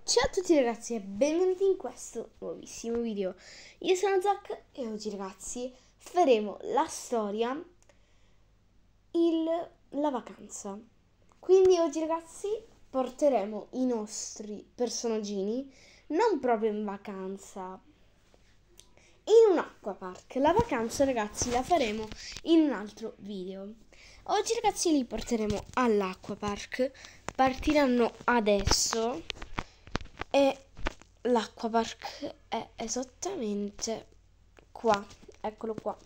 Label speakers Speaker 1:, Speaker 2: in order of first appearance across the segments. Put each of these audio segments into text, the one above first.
Speaker 1: Ciao a tutti ragazzi e benvenuti in questo nuovissimo video. Io sono Zac e oggi ragazzi faremo la storia, la vacanza. Quindi oggi ragazzi porteremo i nostri personaggini non proprio in vacanza, in un acquapark. La vacanza ragazzi la faremo in un altro video. Oggi ragazzi li porteremo all'acquapark, partiranno adesso e l'acquapark è esattamente qua, eccolo qua,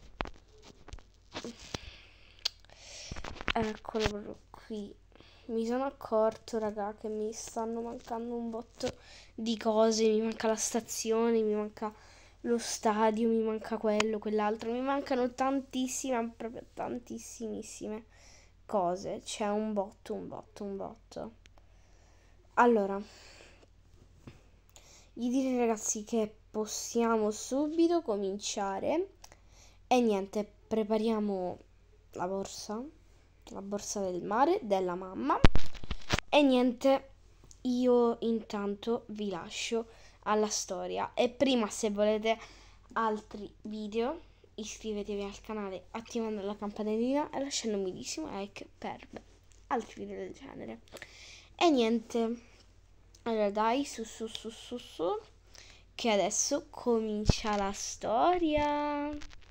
Speaker 1: eccolo proprio qui. Mi sono accorto raga che mi stanno mancando un botto di cose, mi manca la stazione, mi manca lo stadio, mi manca quello, quell'altro, mi mancano tantissime, proprio tantissimissime cose, c'è un botto. Allora, gli direi ragazzi che possiamo subito cominciare e niente, prepariamo la borsa del mare della mamma e niente, io intanto vi lascio alla storia e prima, se volete altri video, iscrivetevi al canale attivando la campanellina e lasciando un bellissimo like per altri video del genere. E niente, allora dai, su, che adesso comincia la storia.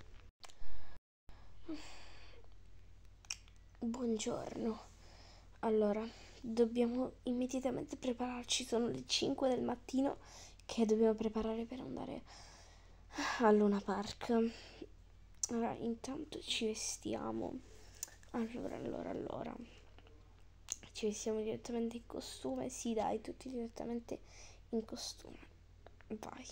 Speaker 1: Buongiorno. Allora, dobbiamo immediatamente prepararci, sono le 5 del mattino che dobbiamo preparare per andare a Luna Park. Allora, intanto ci vestiamo. Allora. Ci vestiamo direttamente in costume? Sì, dai, tutti direttamente in costume. Vai.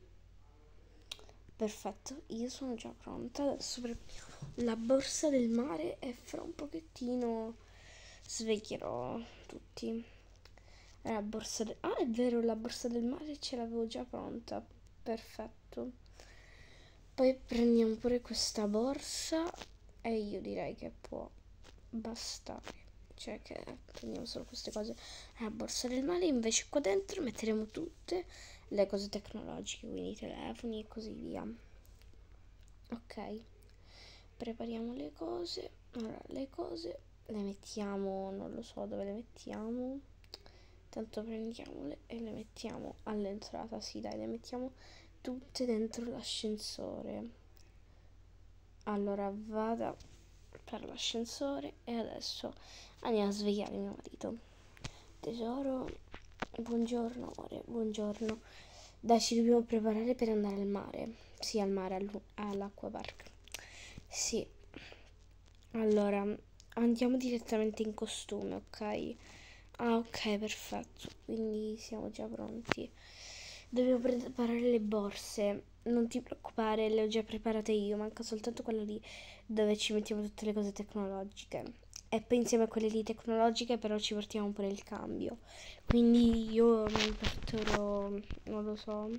Speaker 1: Perfetto, io sono già pronta. Adesso preparo la borsa del mare e fra un pochettino sveglierò tutti. La borsa ah, è vero, la borsa del mare ce l'avevo già pronta. Perfetto. Poi prendiamo pure questa borsa e io direi che può bastare. Cioè che prendiamo solo queste cose. La borsa del mare, invece qua dentro metteremo tutte le cose tecnologiche, quindi i telefoni e così via. Ok, prepariamo le cose. Allora, le cose le mettiamo, non lo so dove le mettiamo. Tanto prendiamole e le mettiamo all'entrata. Sì, dai, le mettiamo tutte dentro l'ascensore. Allora, vada per l'ascensore e adesso andiamo a svegliare mio marito. Tesoro, buongiorno amore, buongiorno. Dai, ci dobbiamo preparare per andare al mare. Sì, al mare, all'acquapark. Sì. Allora, andiamo direttamente in costume, ok? Ah, ok, perfetto. Quindi siamo già pronti. Dobbiamo preparare le borse. Non ti preoccupare, le ho già preparate io. Manca soltanto quella lì dove ci mettiamo tutte le cose tecnologiche. E poi insieme a quelle lì tecnologiche però ci portiamo pure il cambio. Quindi io mi porterò, non lo so,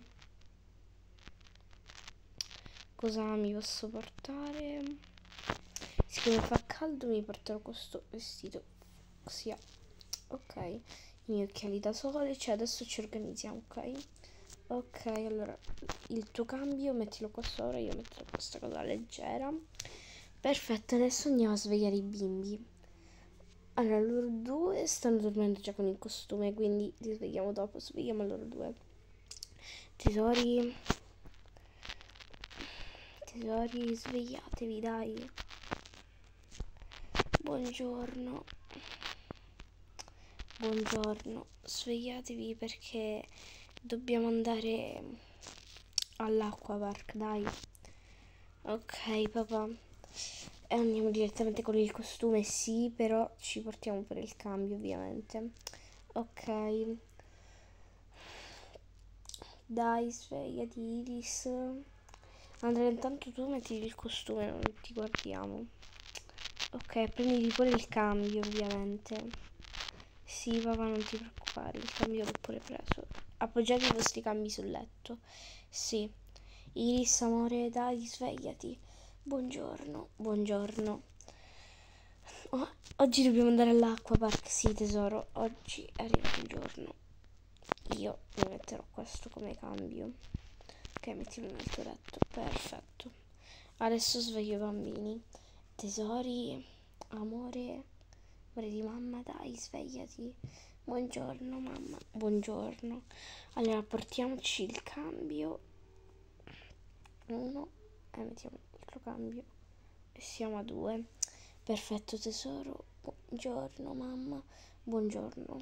Speaker 1: cosa mi posso portare. Siccome fa caldo mi porterò questo vestito sia. Ok, i miei occhiali da sole, cioè adesso ci organizziamo, ok? Ok, allora il tuo cambio mettilo qua sopra, io metto questa cosa leggera. Perfetto, adesso andiamo a svegliare i bimbi. Allora, loro due stanno dormendo già con il costume, quindi li svegliamo dopo, svegliamo loro due. Tesori, svegliatevi, dai. Buongiorno, svegliatevi perché dobbiamo andare all'acquapark, dai. Ok, papà. E andiamo direttamente con il costume, sì, però ci portiamo per il cambio, ovviamente. Ok. Dai, svegliati, Iris. Andrea, intanto tu metti il costume, non ti guardiamo. Ok, prendi pure il cambio, ovviamente. Sì, papà, non ti preoccupare, il cambio l'ho pure preso. Appoggiate i vostri cambi sul letto. Sì. Iris, amore, dai, svegliati. Buongiorno. Oh, oggi dobbiamo andare all'acquapark, sì tesoro, oggi è arrivato il giorno. io mi metterò questo come cambio. Ok, mettiamo nel tuo letto. Perfetto. Adesso sveglio i bambini. Tesori, amore di mamma, dai, svegliati. Buongiorno mamma, buongiorno. Allora portiamoci il cambio. Uno, e mettiamo l'altro cambio e siamo a 2. Perfetto tesoro, buongiorno mamma, buongiorno.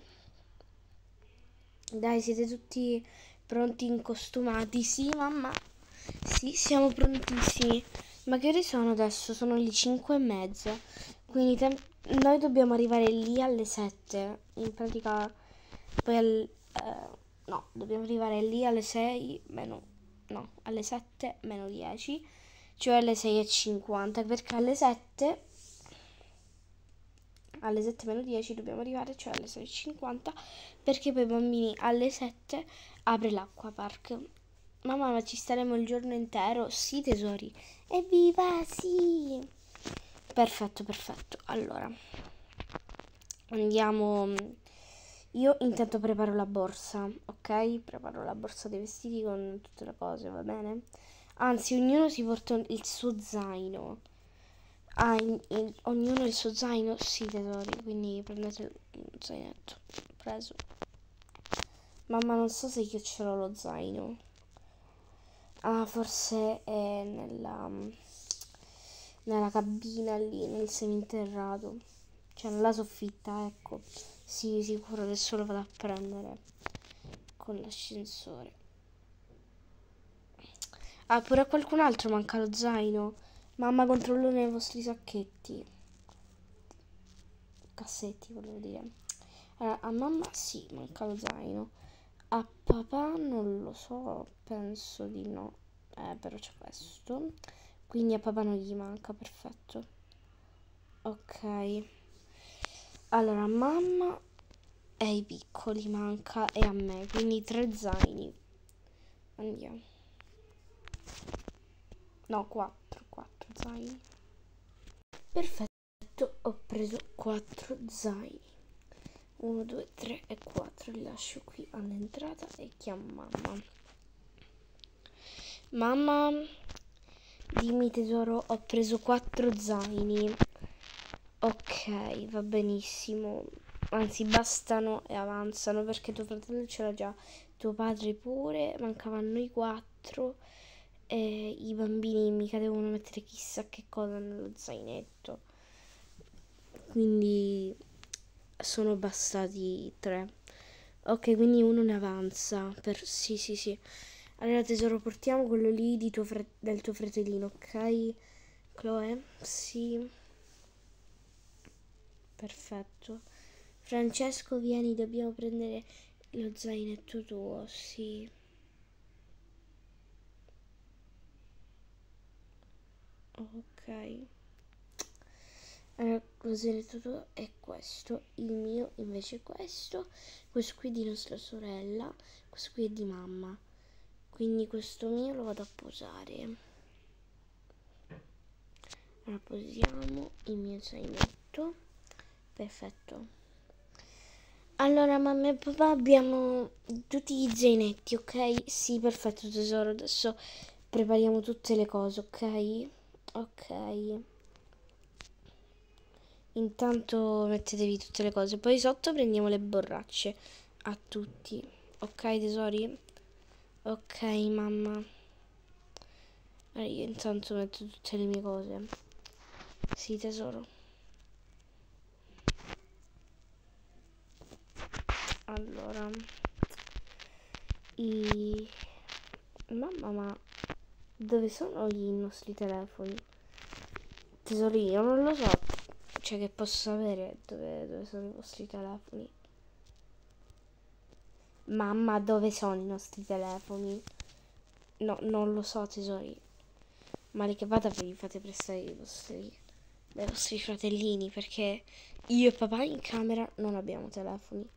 Speaker 1: Dai, siete tutti pronti, incostumati? Sì mamma, sì, siamo prontissimi. Ma che ore sono adesso? Sono le 5:30. Quindi noi dobbiamo arrivare lì alle 7. In pratica poi no, dobbiamo arrivare lì alle 6 meno, no, alle 7 meno 10, cioè alle 6:50, perché alle 7 meno 10 dobbiamo arrivare, cioè alle 6:50, perché poi i bambini alle 7 apre l'acquapark. Mamma, ma ci staremo il giorno intero? Sì tesori. Evviva, sì! Perfetto, perfetto. Allora, andiamo. Io intanto preparo la borsa, ok? Preparo la borsa dei vestiti con tutte le cose, va bene? Anzi, ognuno si porta il suo zaino. Ah, ognuno il suo zaino? Sì, tesori, quindi prendete un zainetto. Preso. Mamma, non so se io ce l'ho lo zaino. Ah, forse è nella cabina lì, nel seminterrato. Cioè nella soffitta, ecco. Sì, sicuro, adesso lo vado a prendere con l'ascensore. Ah, pure a qualcun altro manca lo zaino. Mamma, controllo nei vostri sacchetti. Cassetti, volevo dire. Allora, a mamma sì, manca lo zaino. A papà non lo so, penso di no. Però c'è questo. Quindi a papà non gli manca, perfetto. Ok. Allora, a mamma e ai piccoli manca e a me, quindi 3 zaini. Andiamo. No, 4 zaini. Perfetto, ho preso 4 zaini. 1, 2, 3 e 4. Li lascio qui all'entrata e chiamo mamma. Mamma, dimmi tesoro, ho preso 4 zaini. Ok, va benissimo. Anzi, bastano e avanzano perché tuo fratello ce l'ha già, tuo padre pure, mancavano noi 4 e i bambini mica devono mettere chissà che cosa nello zainetto. Quindi sono bastati 3. Ok, quindi uno ne avanza. Sì, sì, sì. Allora tesoro, portiamo quello lì di del tuo fratellino, ok? Chloe? Sì. Perfetto. Francesco, vieni, dobbiamo prendere lo zainetto tuo, sì. Ok. Allora, lo zainetto tuo è questo, il mio invece è questo qui è di nostra sorella, questo qui è di mamma. Quindi questo mio lo vado a posare. Allora posiamo il mio zainetto. Perfetto. Allora mamma e papà abbiamo tutti gli zainetti, ok? Sì, perfetto tesoro, adesso prepariamo tutte le cose, ok? Ok. Intanto mettetevi tutte le cose, poi sotto prendiamo le borracce a tutti, ok tesori? Ok mamma. Allora, io intanto metto tutte le mie cose. Sì tesoro. Allora, mamma, ma dove sono i nostri telefoni? Tesoro, io non lo so, cioè che posso sapere dove sono i vostri telefoni. Mamma, dove sono i nostri telefoni? No, non lo so tesori. Male che vada ve li fate prestare dai vostri fratellini, perché io e papà in camera non abbiamo telefoni.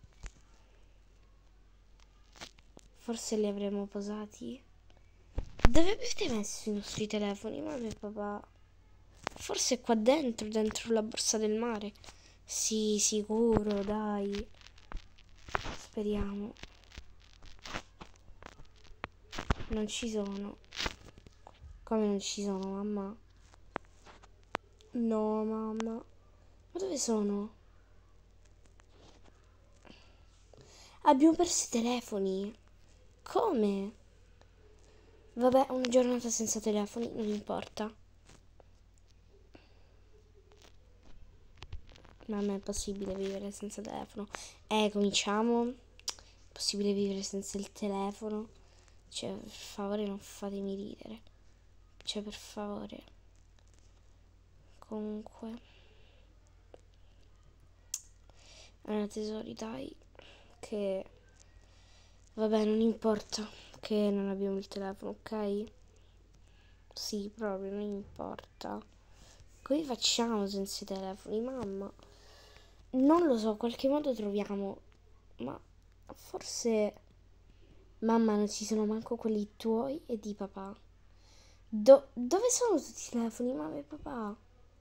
Speaker 1: Forse li avremo posati. Dove avete messo i nostri telefoni, mamma e papà? Forse qua dentro la borsa del mare. Sì, sicuro, dai. Speriamo. Non ci sono. Come non ci sono, mamma? No, mamma. Ma dove sono? Abbiamo perso i telefoni. Come? Vabbè, una giornata senza telefoni, non importa. Mamma, è possibile vivere senza telefono? Cominciamo. È possibile vivere senza il telefono? Cioè, per favore, non fatemi ridere. Cioè, per favore. Comunque. Allora, tesori, dai. Che... Vabbè, non importa che non abbiamo il telefono, ok? Sì, proprio, non importa. Come facciamo senza i telefoni, mamma? Non lo so, qualche modo troviamo. Ma forse... Mamma, non ci sono manco quelli tuoi e di papà. Dove sono tutti i telefoni, mamma e papà?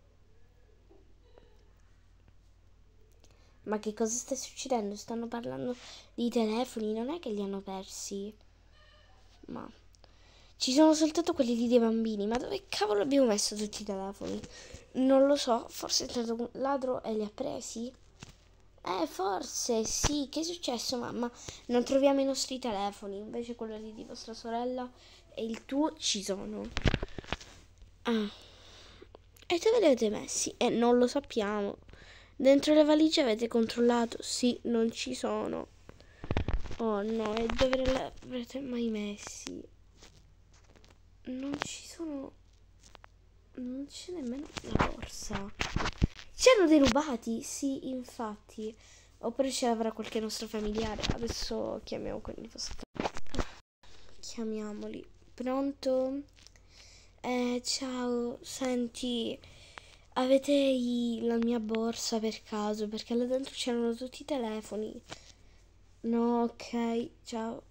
Speaker 1: Ma che cosa sta succedendo? Stanno parlando di telefoni, non è che li hanno persi. Ma ci sono soltanto quelli lì dei bambini. Ma dove cavolo abbiamo messo tutti i telefoni? Non lo so, forse è stato un ladro e li ha presi? Forse sì. Che è successo, mamma? Non troviamo i nostri telefoni. Invece quello lì di vostra sorella e il tuo ci sono. Ah. E dove li avete messi? Non lo sappiamo. Dentro le valigie avete controllato? Sì, non ci sono. Oh no, e dove li avrete mai messi? Non ci sono. Non c'è nemmeno la borsa. Ci hanno derubati? Sì, infatti. Oppure ce l'avrà qualche nostro familiare. Adesso chiamiamo quelli vostri. Chiamiamoli. Pronto? Ciao, senti, avete la mia borsa per caso? Perché là dentro c'erano tutti i telefoni. No, ok, ciao.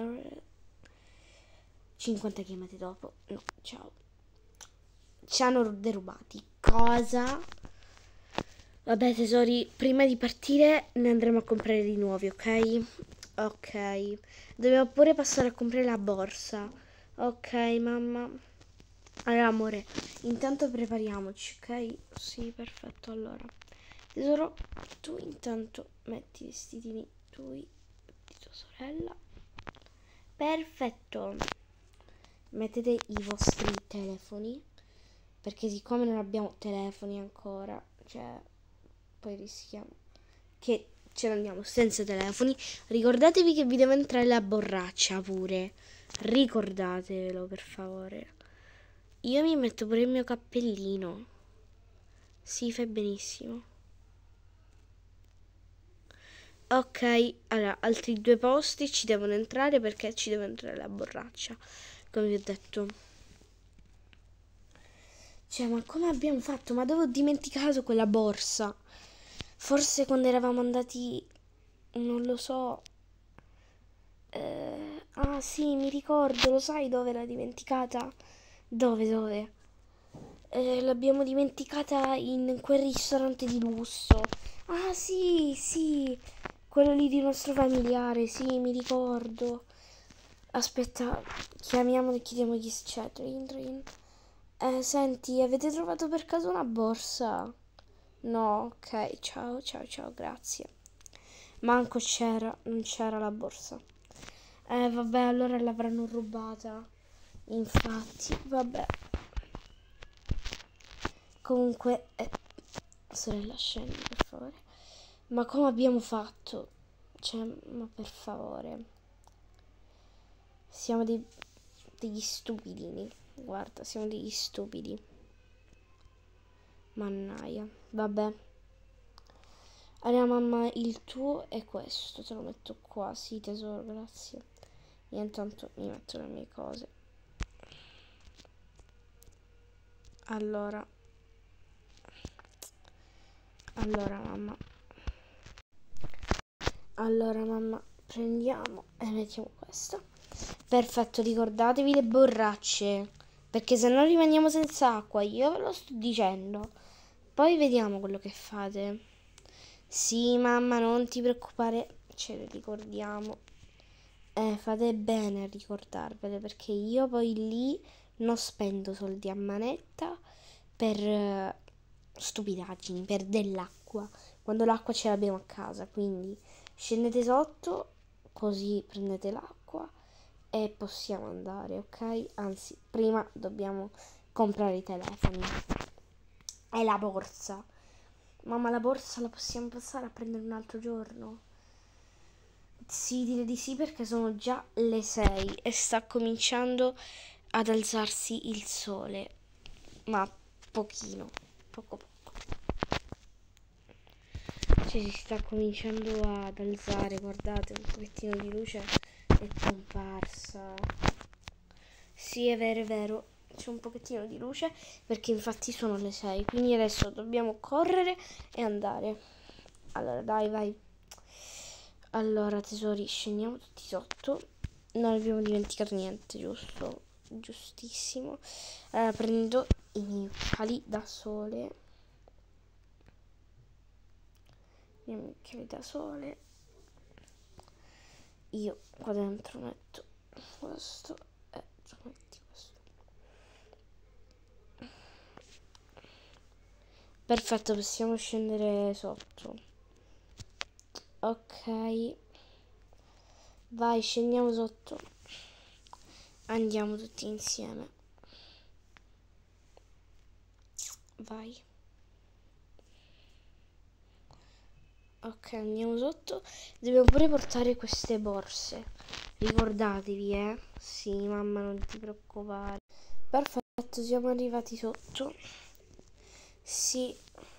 Speaker 1: 50 chiamate dopo. No, ciao. Ci hanno derubati. Cosa? Vabbè, tesori, prima di partire ne andremo a comprare di nuovi, ok? Ok. Dobbiamo pure passare a comprare la borsa. Ok, mamma. Allora, amore, intanto prepariamoci, ok? Sì, perfetto. Allora, tesoro, tu intanto metti i vestitini tuoi di tua sorella. Perfetto. Mettete i vostri telefoni, perché siccome non abbiamo telefoni ancora, cioè, poi rischiamo che ce ne andiamo senza telefoni. Ricordatevi che vi deve entrare la borraccia pure. Ricordatevelo, per favore. Io mi metto pure il mio cappellino. Sì, fai benissimo. Ok, allora, altri 2 posti ci devono entrare perché ci deve entrare la borraccia, come vi ho detto. Cioè, ma come abbiamo fatto? Ma dove ho dimenticato quella borsa? Forse quando eravamo andati, non lo so. Ah sì, mi ricordo, lo sai dove l'ho dimenticata? Dove? L'abbiamo dimenticata in quel ristorante di lusso. Ah sì, quello lì di nostro familiare, sì, mi ricordo. Aspetta, chiamiamolo e chiediamogli se c'è. Train. Senti, avete trovato per caso una borsa? No, ok, ciao, grazie. Manco non c'era la borsa. Vabbè, allora l'avranno rubata. Infatti, vabbè. Comunque, sorella, scendi per favore. Ma come abbiamo fatto? Cioè, ma per favore. Siamo degli stupidini. Guarda, siamo degli stupidi. Mannaia. Vabbè. Allora, mamma, il tuo è questo. Te lo metto qua. Sì, tesoro, grazie. Io intanto mi metto le mie cose. Allora, mamma, prendiamo e mettiamo questo. Perfetto, ricordatevi le borracce, perché se no rimaniamo senza acqua, io ve lo sto dicendo. Poi vediamo quello che fate. Sì, mamma, non ti preoccupare, ce le ricordiamo. Fate bene a ricordarvele, perché io poi lì non spendo soldi a manetta per stupidaggini, per dell'acqua, quando l'acqua ce l'abbiamo a casa, quindi scendete sotto, così prendete l'acqua e possiamo andare, ok? Anzi, prima dobbiamo comprare i telefoni e la borsa. Mamma, la borsa la possiamo passare a prendere un altro giorno? Sì, direi di sì, perché sono già le 6 e sta cominciando ad alzarsi il sole, ma pochino, poco poco. Cioè si sta cominciando ad alzare, guardate, un pochettino di luce è comparsa. Sì, è vero, c'è un pochettino di luce perché infatti sono le 6, quindi adesso dobbiamo correre e andare. Allora, dai, vai. Allora, tesori, scendiamo tutti sotto. Non abbiamo dimenticato niente, giusto? Giustissimo. Allora, prendo i miei occhiali da sole. I miei occhiali da sole. Io qua dentro metto questo e tu metti questo. Perfetto, possiamo scendere sotto. Ok. Vai, scendiamo sotto. Andiamo tutti insieme. Vai. Ok, andiamo sotto. Dobbiamo pure portare queste borse. Ricordatevi, eh? Sì, mamma, non ti preoccupare. Perfetto, siamo arrivati sotto. Sì.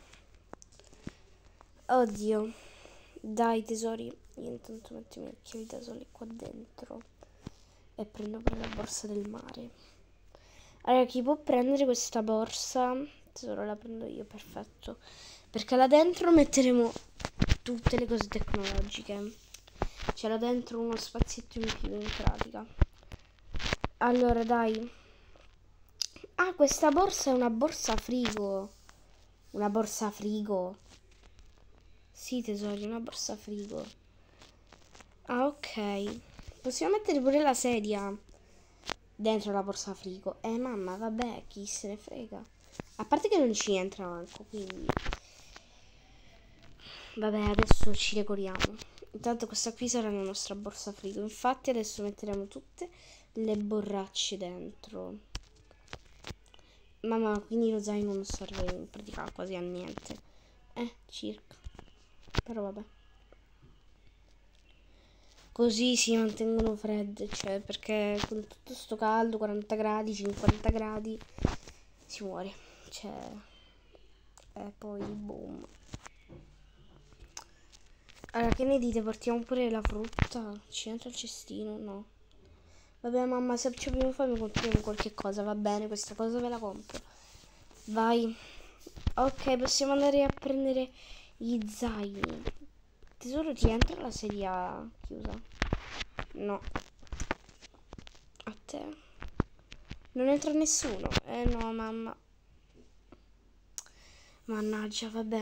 Speaker 1: Oddio. Dai, tesori. Io intanto metto i miei occhiali da sole qua dentro. E prendo pure la borsa del mare. Allora, chi può prendere questa borsa? Tesoro, la prendo io, perfetto. Perché là dentro metteremo tutte le cose tecnologiche. C'è là dentro uno spazietto in più, in pratica. Allora, dai. Ah, questa borsa è una borsa frigo. Una borsa frigo. Sì, tesori, una borsa frigo. Ah, ok. Possiamo mettere pure la sedia dentro la borsa frigo. Mamma, vabbè, chi se ne frega. A parte che non ci entra manco, quindi... Vabbè, adesso ci decoriamo. Intanto questa qui sarà la nostra borsa frigo. Infatti adesso metteremo tutte le borracce dentro. Mamma, quindi lo zaino non serve in pratica quasi a niente. Circa. Però vabbè. Così si mantengono fredde, cioè, perché con tutto sto caldo, 40 gradi, 50 gradi, si muore. Cioè, e poi boom. Allora, che ne dite? Portiamo pure la frutta? Ci entra il cestino? No. Vabbè, mamma, se ci abbiamo fame compriamo qualche cosa, va bene, questa cosa ve la compro. Vai. Ok, possiamo andare a prendere gli zaini. Tesoro, ti entra la sedia chiusa? No. A te? Non entra nessuno? No, mamma. Mannaggia, vabbè.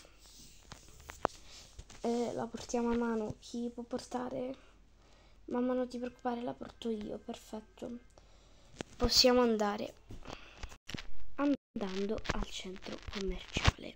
Speaker 1: La portiamo a mano. Chi può portare? Mamma, non ti preoccupare, la porto io. Perfetto. Possiamo andare. Andando al centro commerciale.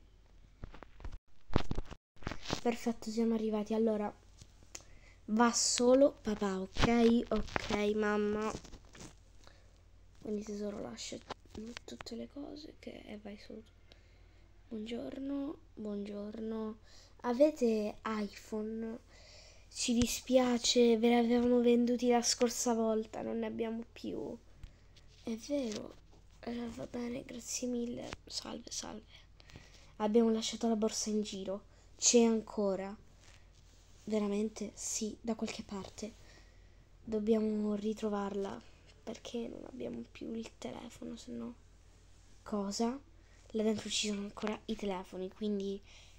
Speaker 1: Perfetto, siamo arrivati. Allora, va solo papà, ok? Ok, mamma. Quindi tesoro, lascia tutte le cose e vai solo tu. Buongiorno, buongiorno. Avete iPhone? Ci dispiace, ve l'avevamo venduti la scorsa volta, non ne abbiamo più. È vero. Va bene, grazie mille. Salve, salve. Abbiamo lasciato la borsa in giro. C'è ancora. Veramente? Sì, da qualche parte. Dobbiamo ritrovarla perché non abbiamo più il telefono, se no. Cosa? Là dentro ci sono ancora i telefoni, quindi...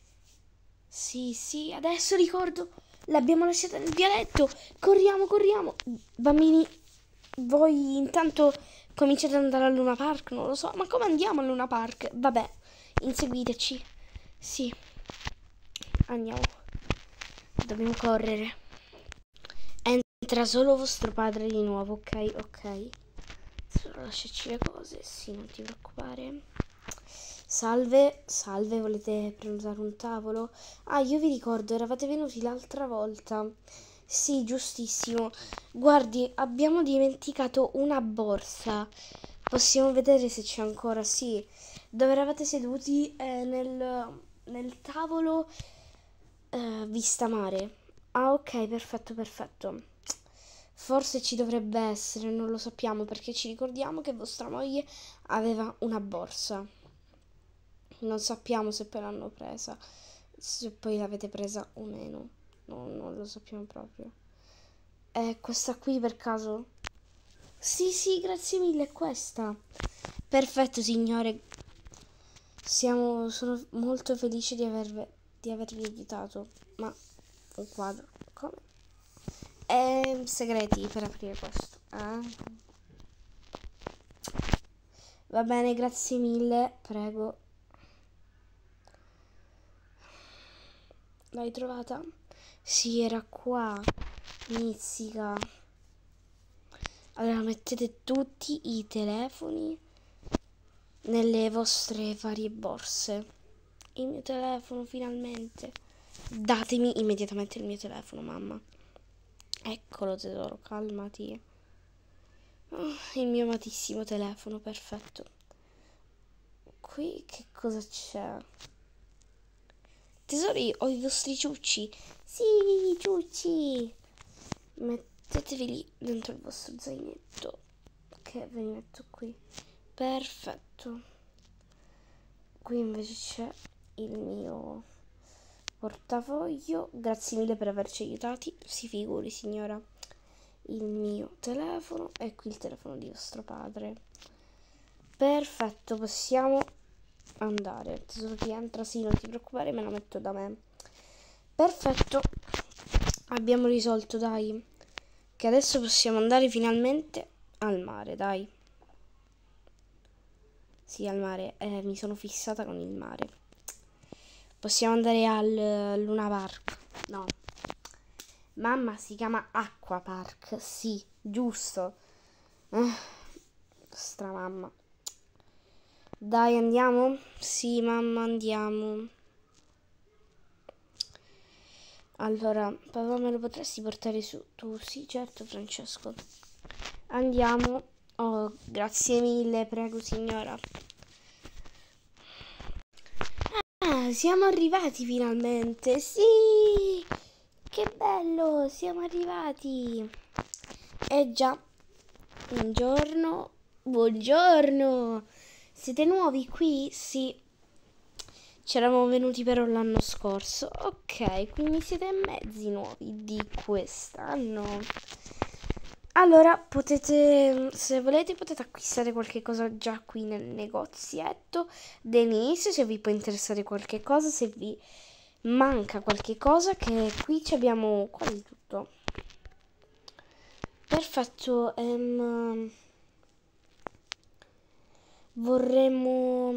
Speaker 1: Sì, adesso ricordo. L'abbiamo lasciata nel vialetto. Corriamo, corriamo. Bambini, voi intanto cominciate ad andare al Luna Park, non lo so. Ma come andiamo al Luna Park? Vabbè, inseguiteci. Sì, andiamo. Dobbiamo correre. Entrerà solo vostro padre di nuovo, ok? Ok. Solo lasciarci le cose, sì, non ti preoccupare. Salve, salve, volete prenotare un tavolo? Ah, io vi ricordo, eravate venuti l'altra volta. Sì, giustissimo. Guardi, abbiamo dimenticato una borsa. Possiamo vedere se c'è ancora, sì. Dove eravate seduti? Nel tavolo vista mare. Ah, ok, perfetto, perfetto. Forse ci dovrebbe essere, non lo sappiamo perché ci ricordiamo che vostra moglie aveva una borsa. Non sappiamo se poi l'hanno presa, se poi l'avete presa o meno. No, non lo sappiamo proprio. È questa qui per caso? Sì, sì, grazie mille, è questa. Perfetto, signore. Sono molto felice di avervi aiutato. Ma un quadro, come? Segreti per aprire questo. Va bene, grazie mille, prego. L'hai trovata? Sì, era qua. Mizzica. Allora mettete tutti i telefoni nelle vostre varie borse. Il mio telefono, finalmente. Datemi immediatamente il mio telefono, mamma. Eccolo, tesoro, calmati. Oh, il mio amatissimo telefono, perfetto. Qui che cosa c'è? Tesori, ho i vostri ciucci. Sì, ciucci. Mettetevi lì dentro il vostro zainetto. Che ve li metto qui. Perfetto. Qui invece c'è il mio portafoglio. Grazie mille per averci aiutati. Si figuri, signora. Il mio telefono e qui il telefono di vostro padre. Perfetto, possiamo andare. Tesoro, ti entra? Sì, non ti preoccupare, me la metto da me. Perfetto, abbiamo risolto, dai. Che adesso possiamo andare finalmente al mare, dai. Sì, al mare. Mi sono fissata con il mare. Possiamo andare al Luna Park. No. Mamma, si chiama Aqua Park. Sì, giusto. Stramamma. Dai, andiamo? Sì, mamma, andiamo. Allora, papà, me lo potresti portare su? Tu? Sì, certo, Francesco. Andiamo. Oh, grazie mille, prego, signora. Ah, siamo arrivati finalmente. Sì! Che bello, siamo arrivati. Già. Buongiorno. Buongiorno. Siete nuovi qui? Sì. C'eravamo venuti però l'anno scorso. Ok, quindi siete mezzi nuovi di quest'anno. Allora, potete, se volete, potete acquistare qualche cosa già qui nel negozietto dell'inizio, se vi può interessare qualche cosa, se vi manca qualche cosa, che qui ci abbiamo quasi tutto. Perfetto, vorremmo...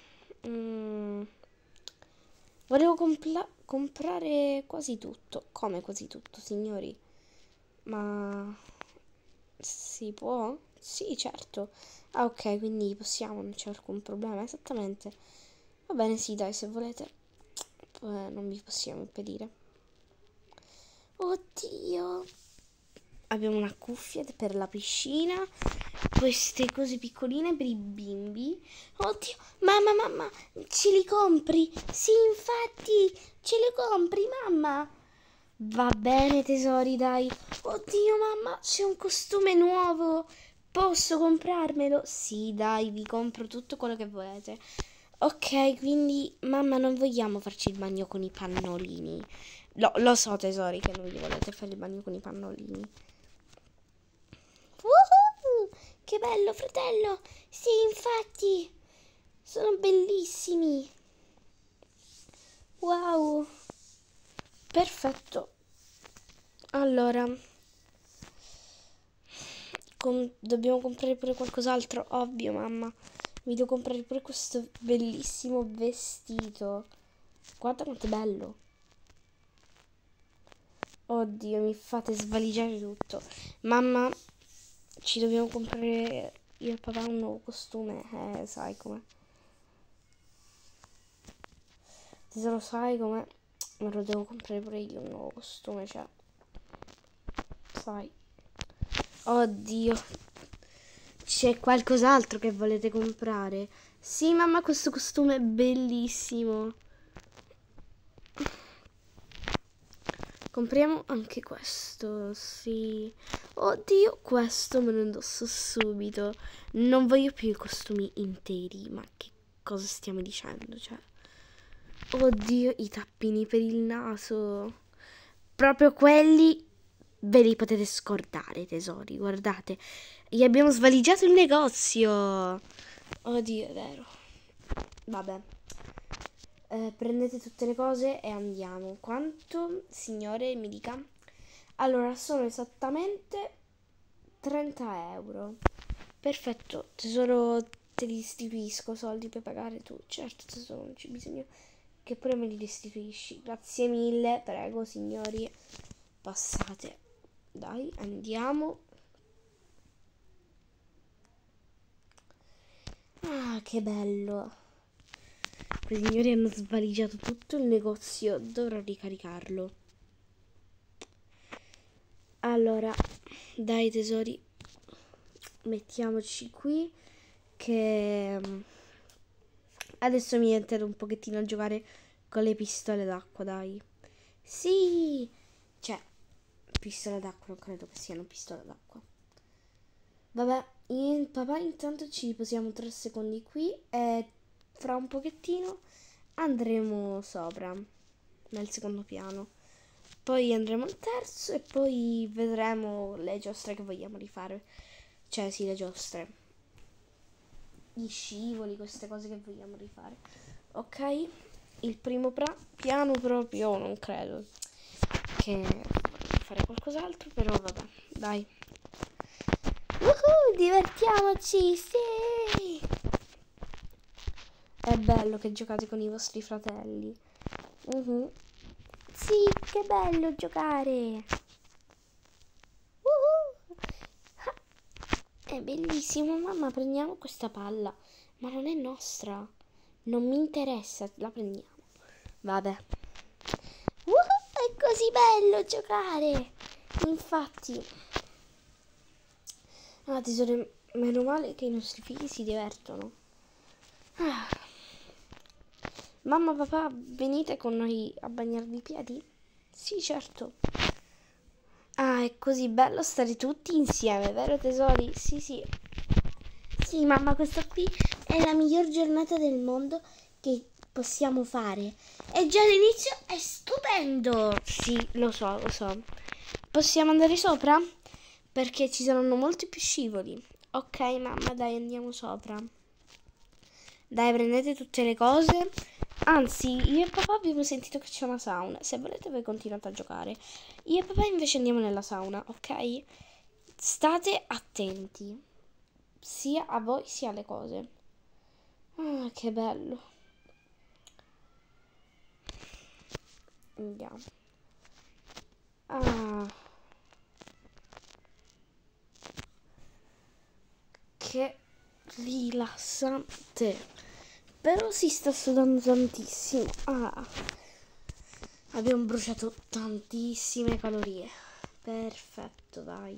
Speaker 1: volevo comprare quasi tutto. Come quasi tutto, signori? Ma si può? Sì, certo. Ah, ok, quindi possiamo, non c'è alcun problema, esattamente. Va bene, sì, dai, se volete. Non vi possiamo impedire. Oddio. Abbiamo una cuffia per la piscina, queste cose piccoline per i bimbi. Oddio, mamma, ce li compri? Sì, infatti, ce li compri, mamma? Va bene, tesori, dai. Oddio, mamma, c'è un costume nuovo. Posso comprarmelo? Sì, dai, vi compro tutto quello che volete. Ok, quindi, mamma, non vogliamo farci il bagno con i pannolini. Lo so, tesori, che non vi volete fare il bagno con i pannolini. Che bello, fratello! Sì, infatti, sono bellissimi. Wow, perfetto. Allora, dobbiamo comprare pure qualcos'altro, ovvio, mamma. Mi devo comprare pure questo bellissimo vestito. Guarda quanto è bello. Oddio, mi fate svaligiare tutto. Mamma, ci dobbiamo comprare io e papà un nuovo costume. Sai com'è. Tesoro, sai com'è. Me lo devo comprare pure io un nuovo costume, cioè. Sai. Oddio. C'è qualcos'altro che volete comprare? Sì, mamma, questo costume è bellissimo. Compriamo anche questo, sì. Oddio, questo me lo indosso subito. Non voglio più i costumi interi, ma che cosa stiamo dicendo, cioè. Oddio, i tappini per il naso. Proprio quelli ve li potete scordare, tesori, guardate. Gli abbiamo svaligiato il negozio. Oddio, è vero. Vabbè. Prendete tutte le cose e andiamo. Quanto, signore, mi dica? Allora, sono esattamente 30 euro. Perfetto, tesoro, te li restituisco, soldi per pagare tu. Certo, tesoro, non c'è bisogno che pure me li restituisci. Grazie mille, prego, signori. Passate. Dai, andiamo. Ah, che bello. I signori hanno svaligiato tutto il negozio. Dovrò ricaricarlo. Allora, dai tesori, mettiamoci qui che adesso mi entro un pochettino a giocare con le pistole d'acqua, dai. Sì, cioè, pistole d'acqua, non credo che siano pistole d'acqua. Vabbè, papà, intanto ci riposiamo 3 secondi qui e fra un pochettino andremo sopra, nel secondo piano. Poi andremo al terzo e poi vedremo le giostre che vogliamo rifare. Cioè, sì, le giostre. Gli scivoli, queste cose che vogliamo rifare. Ok? Il primo piano proprio non credo che fare qualcos'altro, però vabbè, dai. Divertiamoci, sì! È bello che giocate con i vostri fratelli. Sì, che bello giocare! È bellissimo, mamma, prendiamo questa palla. Ma non è nostra. Non mi interessa, la prendiamo. Vabbè. È così bello giocare. Infatti. Ah, tesoro, meno male che i nostri figli si divertono. Ah. Mamma, papà, venite con noi a bagnarvi i piedi? Sì, certo. Ah, è così bello stare tutti insieme, vero tesori? Sì, sì. Sì, mamma, questa qui è la miglior giornata del mondo che possiamo fare. E già l'inizio è stupendo. Sì, lo so, lo so. Possiamo andare sopra? Perché ci saranno molti più scivoli. Ok, mamma, dai, andiamo sopra. Dai, prendete tutte le cose. Anzi, io e papà abbiamo sentito che c'è una sauna. Se volete voi continuate a giocare. Io e papà invece andiamo nella sauna, ok? State attenti. Sia a voi sia alle cose. Ah, che bello. Andiamo. Ah. Che rilassante. Però si sta sudando tantissimo. Ah. Abbiamo bruciato tantissime calorie. Perfetto, dai.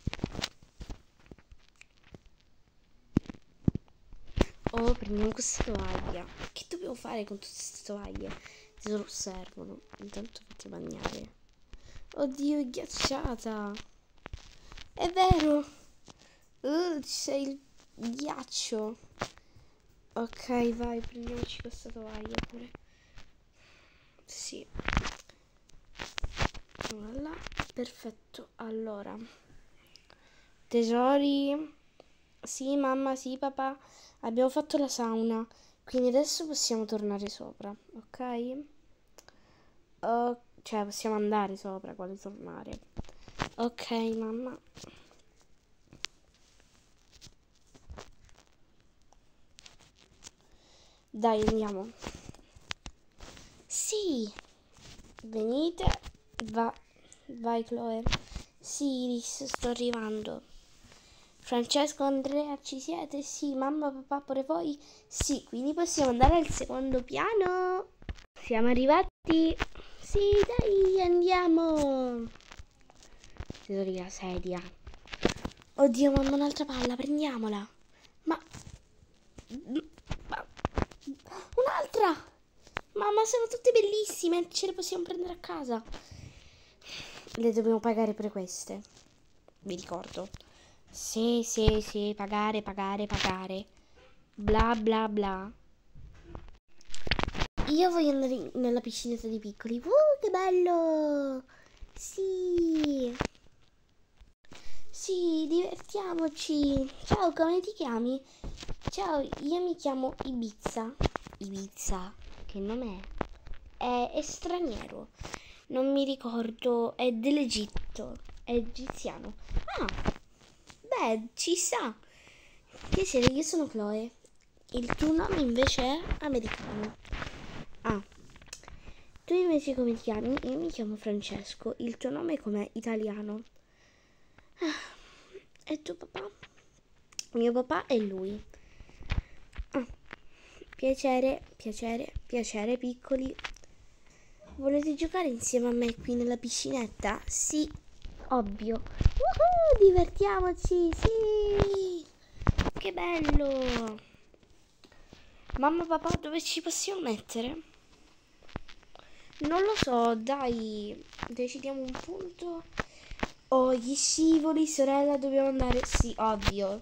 Speaker 1: Oh, prendiamo questa tovaglia. Che dobbiamo fare con tutte queste tovaglie? Tesoro, servono. Intanto fatti bagnare. Oddio, è ghiacciata. È vero. C'è il ghiaccio. Ok, vai, prendiamoci questa tovaglia pure. Sì. Voilà. Perfetto. Allora. Tesori. Sì, mamma, sì, papà. Abbiamo fatto la sauna. Quindi adesso possiamo tornare sopra, ok? Cioè, possiamo andare sopra, quale tornare. Ok, mamma. Dai, andiamo. Sì. Venite. Vai Chloe. Sì, Iris, sto arrivando. Francesco, Andrea, ci siete? Sì, mamma, papà, pure voi? Sì, quindi possiamo andare al secondo piano. Siamo arrivati. Sì, dai, andiamo. Tesori, la sedia. Oddio, mamma, un'altra palla, prendiamola. Ma... Un'altra! Mamma, sono tutte bellissime, ce le possiamo prendere a casa. Le dobbiamo pagare per queste. Vi ricordo. Sì, sì, sì, pagare, pagare, pagare. Bla bla bla. Io voglio andare nella piscinetta dei piccoli. Che bello! Sì. Sì, divertiamoci. Ciao, come ti chiami? Ciao, io mi chiamo Ibiza. Ibiza? Che nome è? È straniero. Non mi ricordo, è dell'Egitto. È egiziano. Ah, beh, ci sa. Piacere, io sono Chloe. Il tuo nome invece è americano. Ah, tu invece come ti chiami? Io mi chiamo Francesco. Il tuo nome com'è? Italiano. Ah, e tuo papà? Mio papà è lui. Ah, piacere, piacere, piacere, piccoli. Volete giocare insieme a me qui nella piscinetta? Sì, ovvio. Divertiamoci, sì! Che bello! Mamma, papà, dove ci possiamo mettere? Non lo so, dai, decidiamo un punto. Oh, gli scivoli, sorella, dobbiamo andare. Sì, ovvio.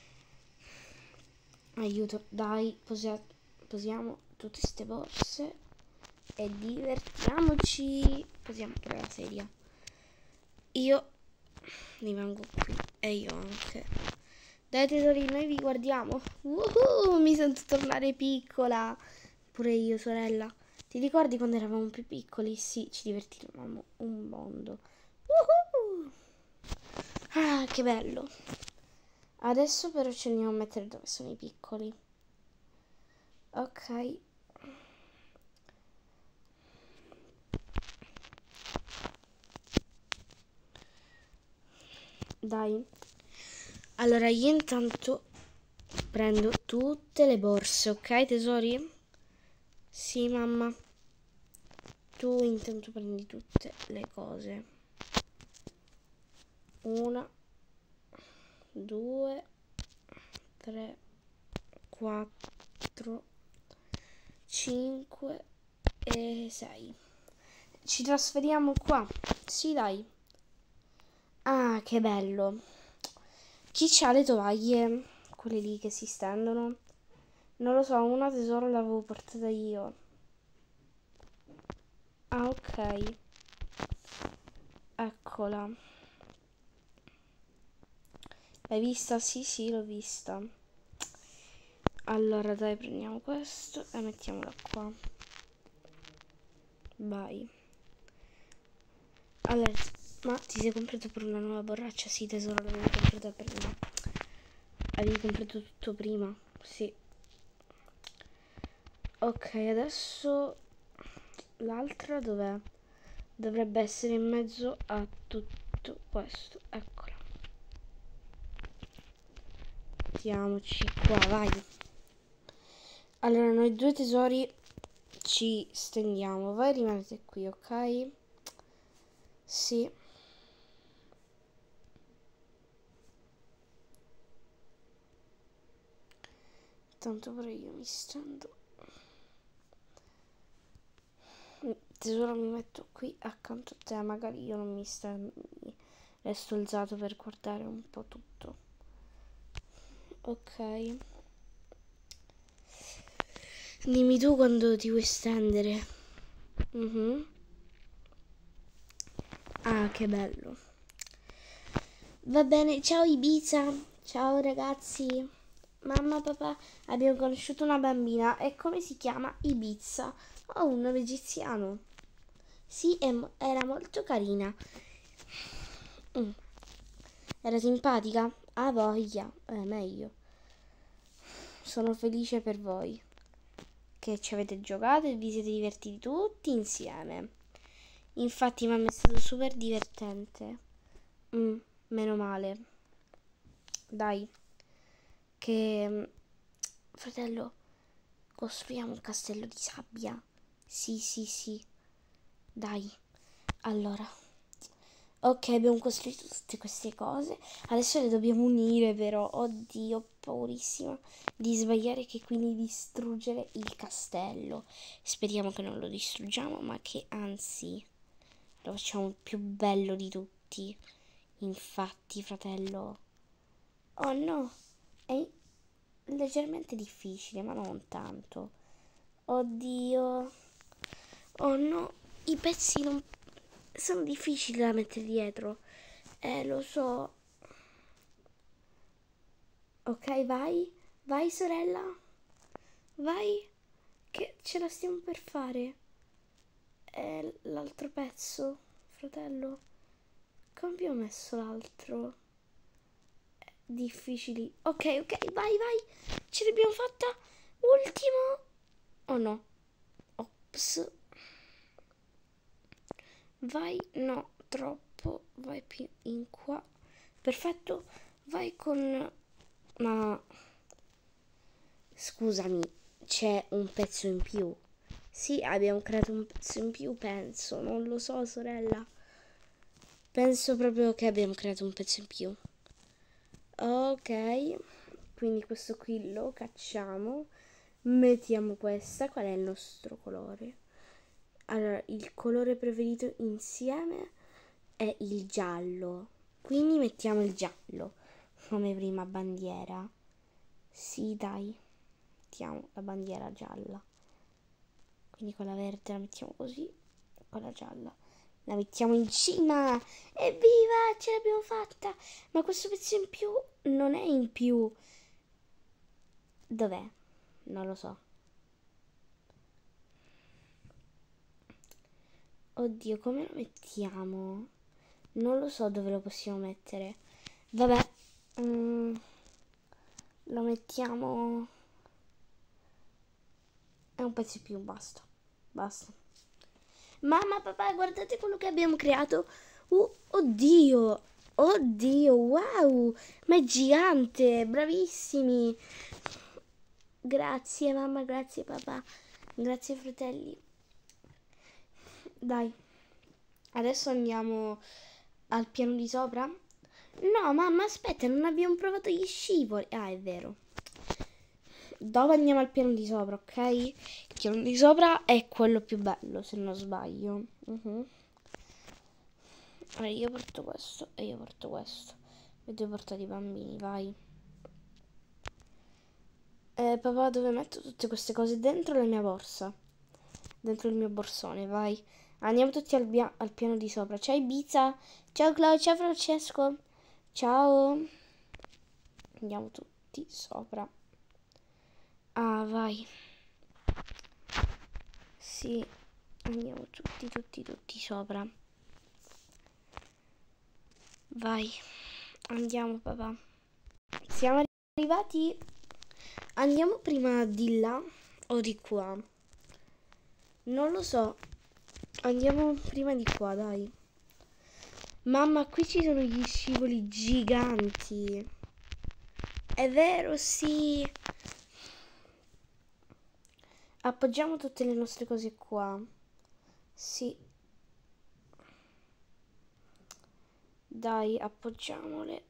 Speaker 1: Aiuto, dai, posiamo tutte queste borse e divertiamoci. Posiamo pure la sedia. Io rimango qui e io anche. Dai tesori, noi vi guardiamo. Mi sento tornare piccola. Pure io, sorella. Ti ricordi quando eravamo più piccoli? Sì, ci divertivamo un mondo. Ah, che bello. Adesso però ci andiamo a mettere dove sono i piccoli. Ok. Dai. Allora io intanto prendo tutte le borse, ok tesori? Sì, mamma. Tu intanto prendi tutte le cose. 1, 2, 3, 4, 5 e 6. Ci trasferiamo qua. Sì, dai. Ah, che bello. Chi c'ha le tovaglie? Quelle lì che si stendono? Non lo so, una tesoro l'avevo portata io. Ah, ok. Eccola. L'hai vista? Sì, sì, l'ho vista. Allora, dai, prendiamo questo e mettiamola qua. Vai. Allora, ma ti sei comprato pure una nuova borraccia? Sì, tesoro, l'avevi comprata prima. Avevi comprato tutto prima? Sì. Ok, adesso l'altra dov'è? Dovrebbe essere in mezzo a tutto questo. Eccola. Mettiamoci qua, vai. Allora, noi due tesori ci stendiamo. Voi rimanete qui, ok? Sì. Tanto pure io mi stendo. Tesoro, mi metto qui accanto a te. Magari io non mi stendo. Mi resto alzato per guardare un po' tutto. Ok. Dimmi tu quando ti vuoi stendere. Ah, che bello. Va bene, ciao Ibiza. Ciao ragazzi. Mamma, papà, abbiamo conosciuto una bambina e come si chiama? Ibiza. Oh, un nome egiziano. Sì, era molto carina. Era simpatica? Ah, voglia. Meglio. Sono felice per voi che ci avete giocato e vi siete divertiti tutti insieme. Infatti, mamma, è stato super divertente. Meno male. Dai, che fratello, costruiamo un castello di sabbia. Sì, sì, sì. Dai. Allora, ok, abbiamo costruito tutte queste cose. Adesso le dobbiamo unire, però. Oddio, ho paurissima di sbagliare, che quindi distruggere il castello. Speriamo che non lo distruggiamo, ma che anzi lo facciamo il più bello di tutti. Infatti, fratello. Oh no, è leggermente difficile, ma non tanto. Oddio. Oh no, i pezzi non sono difficili da mettere dietro. Lo so. Ok, vai. Vai, sorella. Vai. Che ce la stiamo per fare. L'altro pezzo, fratello. Come abbiamo messo l'altro? Difficili. Ok, ok, vai, vai. Ce l'abbiamo fatta. Ultimo. Oh no. Ops. Vai, no, troppo. Vai più in qua. Perfetto. Vai con... Ma... Scusami, c'è un pezzo in più. Sì, abbiamo creato un pezzo in più, penso. Non lo so, sorella. Penso proprio che abbiamo creato un pezzo in più. Ok, quindi questo qui lo cacciamo. Mettiamo questa. Qual è il nostro colore? Allora, il colore preferito insieme è il giallo. Quindi mettiamo il giallo come prima bandiera. Sì, dai. Mettiamo la bandiera gialla. Quindi quella verde la mettiamo così, quella gialla la mettiamo in cima. Evviva, ce l'abbiamo fatta! Ma questo pezzo in più non è in più. Dov'è? Non lo so. Oddio, come lo mettiamo? Non lo so dove lo possiamo mettere. Vabbè, lo mettiamo... È un pezzo in più, basta. Basta. Mamma, papà, guardate quello che abbiamo creato. Oddio, oddio, wow, ma è gigante, bravissimi. Grazie mamma, grazie papà, grazie fratelli. Dai, adesso andiamo al piano di sopra. No, mamma, aspetta, non abbiamo provato gli scivoli. Ah, è vero. Dopo andiamo al piano di sopra, ok? Il piano di sopra è quello più bello, se non sbaglio. Allora, io porto questo e io porto questo. E due portati i bambini, vai. Papà, dove metto tutte queste cose? Dentro la mia borsa. Dentro il mio borsone, vai. Andiamo tutti al piano di sopra. Ciao Ibiza. Ciao Claudio, ciao Francesco. Ciao. Andiamo tutti sopra. Ah, vai. Sì, andiamo tutti sopra. Vai. Andiamo, papà. Siamo arrivati. Andiamo prima di là o di qua? Non lo so. Andiamo prima di qua, dai. Mamma, qui ci sono gli scivoli giganti. È vero, sì. Appoggiamo tutte le nostre cose qua. Sì. Dai, appoggiamole.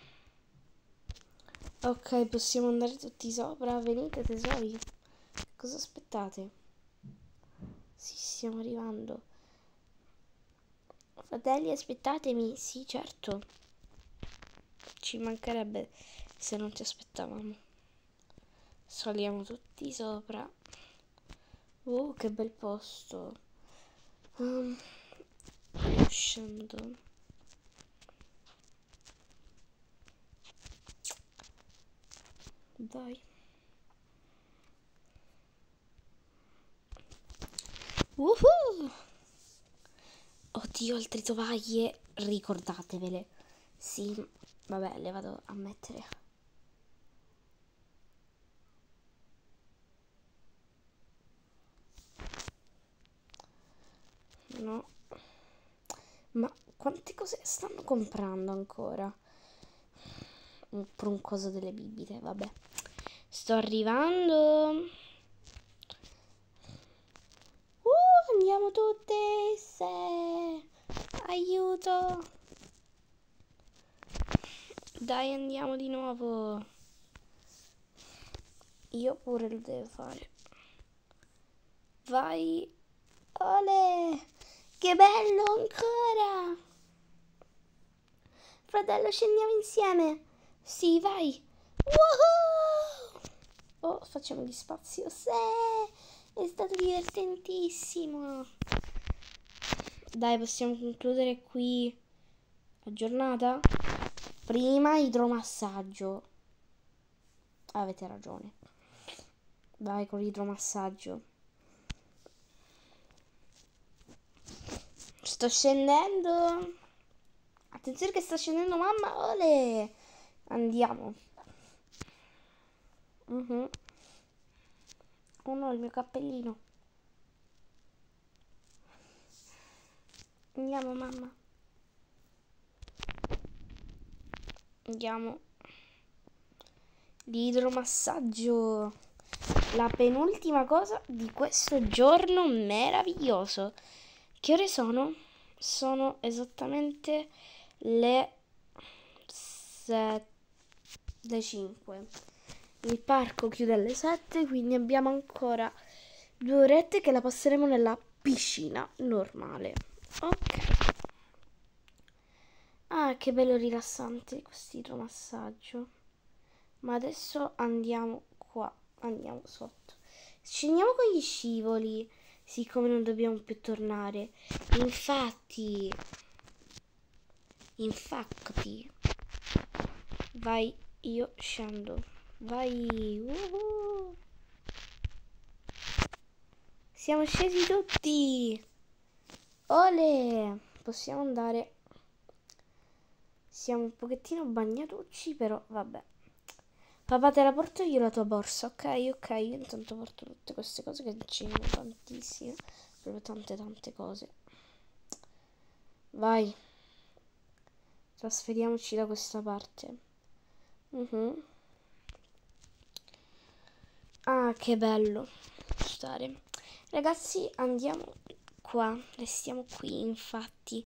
Speaker 1: Ok, possiamo andare tutti sopra. Venite, tesori. Cosa aspettate? Sì, stiamo arrivando. Fratelli, aspettatemi. Sì, certo. Ci mancherebbe se non ti aspettavamo. Saliamo tutti sopra. Che bel posto. Scendo. Dai. Oddio, altre tovaglie. Ricordatevele. Sì, vabbè, le vado a mettere. No. Ma quante cose stanno comprando ancora? Per un coso delle bibite, vabbè. Sto arrivando. Andiamo tutte. Se. Aiuto. Dai, andiamo di nuovo. Io pure lo devo fare. Vai. Ole. Che bello ancora. Fratello, scendiamo insieme. Sì, vai. Woohoo! Oh, facciamo di spazio. Sì, è stato divertentissimo. Dai, possiamo concludere qui la giornata? Prima idromassaggio. Avete ragione. Vai con l'idromassaggio. Sto scendendo. Attenzione che sta scendendo mamma. Ole. Andiamo. Oh no, il mio cappellino. Andiamo mamma. Andiamo. L'idromassaggio. La penultima cosa di questo giorno meraviglioso. Che ore sono? Sono esattamente le 5. Il parco chiude alle 7, quindi abbiamo ancora 2 orette che la passeremo nella piscina normale. Ok. Ah, che bello rilassante questo idromassaggio. Ma adesso andiamo qua, andiamo sotto. Scendiamo con gli scivoli, siccome non dobbiamo più tornare. Infatti. Vai, io scendo. Vai. Siamo scesi tutti. Ole. Possiamo andare. Siamo un pochettino bagnatucci, però vabbè. Papà, te la porto io la tua borsa, ok? Ok, io intanto porto tutte queste cose che ci sono tantissime. Proprio tante cose. Vai. Trasferiamoci da questa parte. Ah, che bello stare. Ragazzi, andiamo qua. Restiamo qui, infatti.